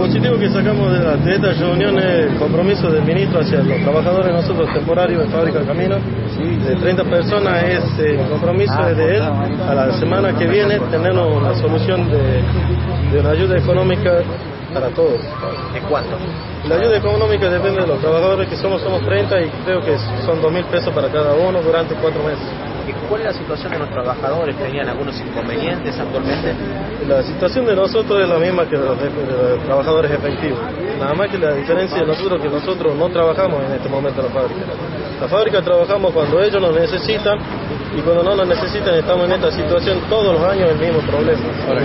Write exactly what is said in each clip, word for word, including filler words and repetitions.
positivo que sacamos de, la, de esta reunión es el compromiso del ministro hacia los trabajadores nosotros temporarios en Fábrica Camino. De treinta personas es el eh, compromiso de él a la semana que viene tener una solución de, de una ayuda económica para todos. ¿En cuánto? La ayuda económica depende de los trabajadores que somos, somos treinta y creo que son dos mil pesos para cada uno durante cuatro meses. ¿Y cuál es la situación de los trabajadores? ¿Tenían algunos inconvenientes actualmente? La situación de nosotros es la misma que de los, de los trabajadores efectivos. Nada más que la diferencia de nosotros que nosotros no trabajamos en este momento en la fábrica. La fábrica trabajamos cuando ellos nos necesitan y cuando no nos necesitan estamos en esta situación todos los años el mismo problema. Ahora,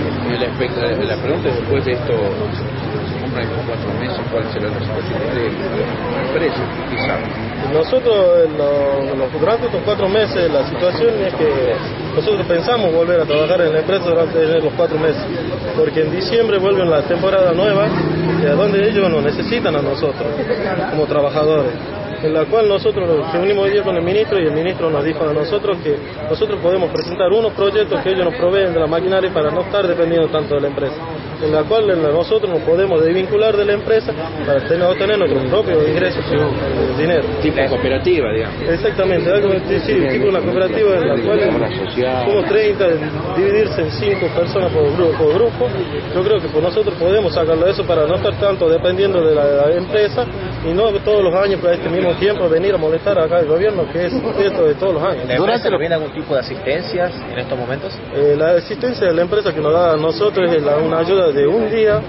la, la pregunta es después de esto, se compran estos cuatro meses, ¿cuál será la situación de la empresa? Quizás. Nosotros, lo, lo, durante estos cuatro meses, la situación es que nosotros pensamos volver a trabajar en la empresa durante los cuatro meses, porque en diciembre vuelve la temporada nueva, y a donde ellos nos necesitan a nosotros, como trabajadores, en la cual nosotros nos reunimos hoy día con el ministro y el ministro nos dijo a nosotros que nosotros podemos presentar unos proyectos que ellos nos proveen de la maquinaria para no estar dependiendo tanto de la empresa, en la cual nosotros nos podemos desvincular de la empresa para tener, obtener nuestros propios ingresos y dinero. Tipo cooperativa, digamos. Exactamente, algo sí, tipo una cooperativa en la cual somos treinta, dividirse en cinco personas por grupo, por grupo. Yo creo que por nosotros podemos sacarlo de eso para no estar tanto dependiendo de la, de la empresa y no todos los años para este mismo tiempo venir a molestar acá al gobierno, que es esto de todos los años. ¿La empresa lo viene algún tipo de asistencias en estos momentos? Eh, la asistencia de la empresa que nos da a nosotros es la, una ayuda de un día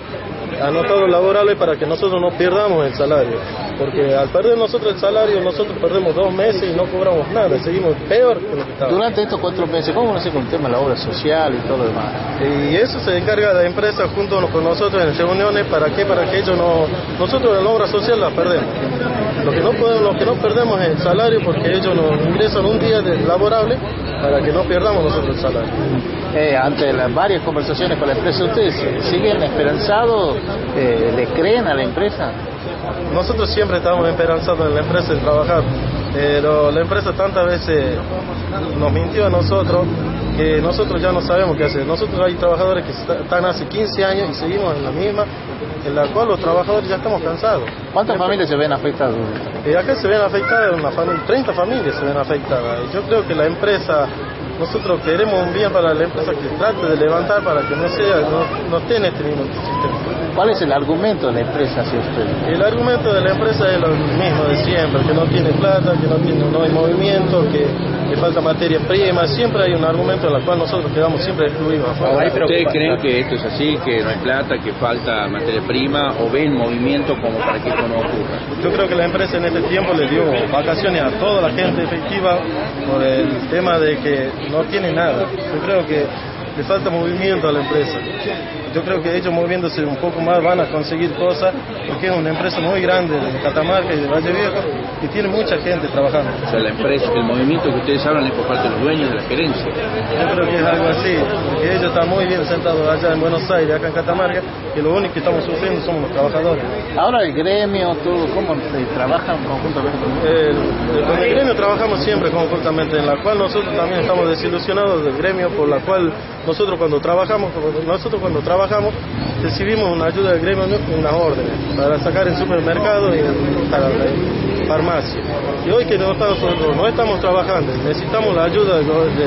anotado laborable para que nosotros no perdamos el salario, porque al perder nosotros el salario nosotros perdemos dos meses y no cobramos nada, seguimos peor que lo que estábamos. Durante estos cuatro meses, ¿cómo no sé con el tema de la obra social y todo lo demás? Y eso se encarga la empresa junto con nosotros en reuniones. ¿Para qué? Para que ellos no, nosotros en la obra social la perdemos. Lo que no podemos, lo que no perdemos es el salario, porque ellos nos ingresan un día de laborable para que no perdamos nosotros el salario. Eh, ante las varias conversaciones con la empresa, ¿ustedes siguen esperanzados? Eh, ¿Le creen a la empresa? Nosotros siempre estamos esperanzados en la empresa en trabajar, pero la empresa tantas veces nos mintió a nosotros que nosotros ya no sabemos qué hacer. Nosotros hay trabajadores que están hace quince años y seguimos en la misma, en la cual los trabajadores ya estamos cansados. ¿Cuántas familias se ven afectadas? Y acá se ven afectadas, una familia, treinta familias se ven afectadas. Y yo creo que la empresa, nosotros queremos un bien para la empresa que trate de levantar para que no sea, no, no esté en este mismo sistema. ¿Cuál es el argumento de la empresa hacia usted? El argumento de la empresa es lo mismo de siempre, que no tiene plata, que no tiene, no hay movimiento, que, que falta materia prima. Siempre hay un argumento en el cual nosotros quedamos siempre excluidos. ¿Ustedes creen que esto es así, que no hay plata, que falta materia prima, o ven movimiento como para que esto no ocurra? Yo creo que la empresa en este tiempo le dio vacaciones a toda la gente efectiva por el tema de que no tiene nada. Yo creo que le falta movimiento a la empresa. Yo creo que ellos moviéndose un poco más van a conseguir cosas, porque es una empresa muy grande de Catamarca y de Valle Viejo y tiene mucha gente trabajando. O sea, la empresa, el movimiento que ustedes hablan es por parte de los dueños de la gerencia. Yo creo que es algo así, porque ellos están muy bien sentados allá en Buenos Aires, acá en Catamarca, y lo único que estamos sufriendo somos los trabajadores. Ahora el gremio, todo, ¿cómo se trabajan conjuntamente con ustedes? El, con el gremio trabajamos siempre conjuntamente, en la cual nosotros también estamos desilusionados del gremio, por la cual nosotros cuando trabajamos, nosotros cuando trabajamos recibimos una ayuda del gremio, unas órdenes para sacar en supermercado y para la farmacia. Y hoy que nosotros no estamos trabajando, necesitamos la ayuda del, del,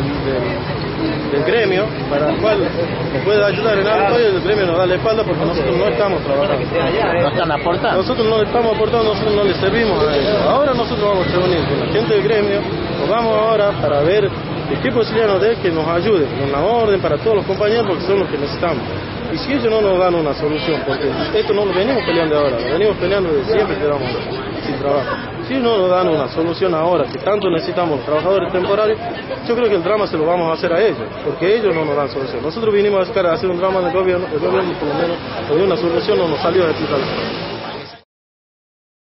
del, del gremio, para el cual nos pueda ayudar en algo, y el gremio nos da la espalda porque nosotros no estamos trabajando. ¿No están aportando? Nosotros no le estamos aportando, nosotros no le servimos a ellos. Ahora nosotros vamos a reunir con la gente del gremio, nos vamos ahora para ver de qué posibilidad nos dé que nos ayude con la orden para todos los compañeros, porque son los que necesitamos. Y si ellos no nos dan una solución, porque esto no lo venimos peleando ahora, lo venimos peleando desde siempre que quedamos sin trabajo. Si no nos dan una solución ahora, que tanto necesitamos los trabajadores temporarios, yo creo que el drama se lo vamos a hacer a ellos, porque ellos no nos dan solución. Nosotros vinimos a buscar a hacer un drama del gobierno, el gobierno por lo menos nos dio una solución, no nos salió de aquí.